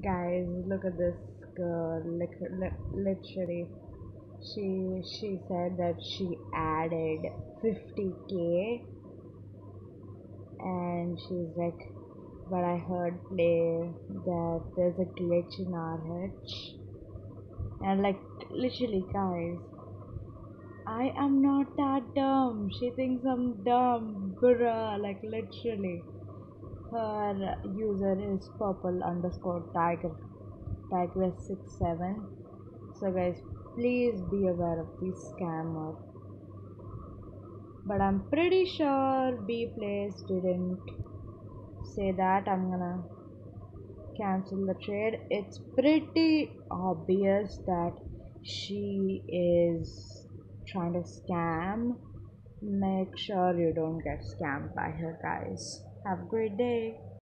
Guys, look at this girl. Literally, she said that she added 50k, and she's like, but I heard play that there's a glitch in RH, and like literally, guys, I am not that dumb. She thinks I'm dumb, bruh. Like literally, her user is purple underscore tigress67. So guys, please be aware of these scammer. But I'm pretty sure B Place didn't say that. I'm gonna cancel the trade. It's pretty obvious that she is trying to scam. Make sure you don't get scammed by her, guys. Have a great day.